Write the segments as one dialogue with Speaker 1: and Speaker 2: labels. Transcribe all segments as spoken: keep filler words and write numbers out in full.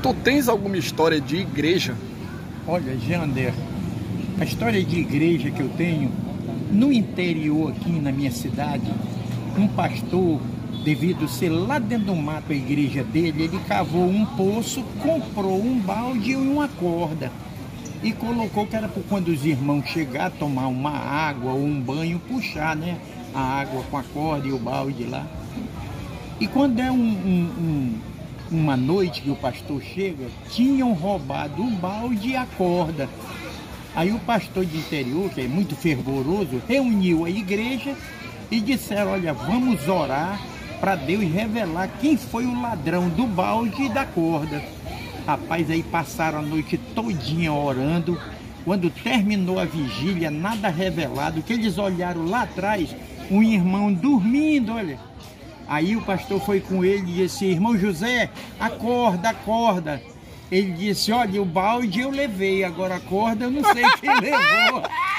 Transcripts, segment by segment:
Speaker 1: Tu tens alguma história de igreja?
Speaker 2: Olha, Jander, a história de igreja que eu tenho, no interior aqui na minha cidade, um pastor, devido ser lá dentro do mato a igreja dele, ele cavou um poço, comprou um balde e uma corda e colocou que era para quando os irmãos chegar, tomar uma água ou um banho, puxar, né, a água com a corda e o balde lá. E quando é um, um, um, uma noite que o pastor chega, tinham roubado o balde e a corda. Aí o pastor de interior, que é muito fervoroso, reuniu a igreja e disseram: olha, vamos orar para Deus revelar quem foi o ladrão do balde e da corda. Rapaz, aí passaram a noite todinha orando. Quando terminou a vigília, nada revelado, que eles olharam lá atrás, um irmão dormindo, olha. Aí o pastor foi com ele e disse: irmão José, acorda, acorda. Ele disse: olha, o balde eu levei, agora a corda eu não sei quem levou.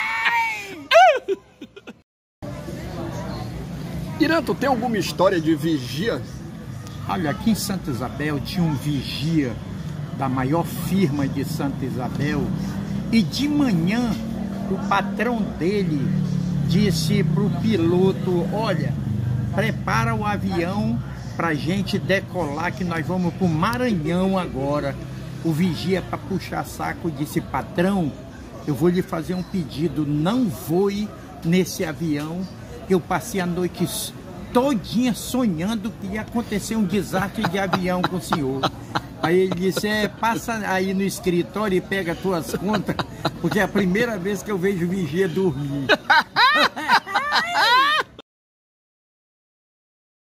Speaker 1: Irã, tu tem alguma história de vigia?
Speaker 2: Olha, aqui em Santa Isabel tinha um vigia da maior firma de Santa Isabel, e de manhã o patrão dele disse para o piloto: olha, prepara o avião para a gente decolar, que nós vamos para o Maranhão agora. O vigia, para puxar saco, disse: patrão, eu vou lhe fazer um pedido, não voe nesse avião. Eu passei a noite todinha sonhando que ia acontecer um desastre de avião com o senhor. Aí ele disse: é, passa aí no escritório e pega as tuas contas, porque é a primeira vez que eu vejo o vigia dormir.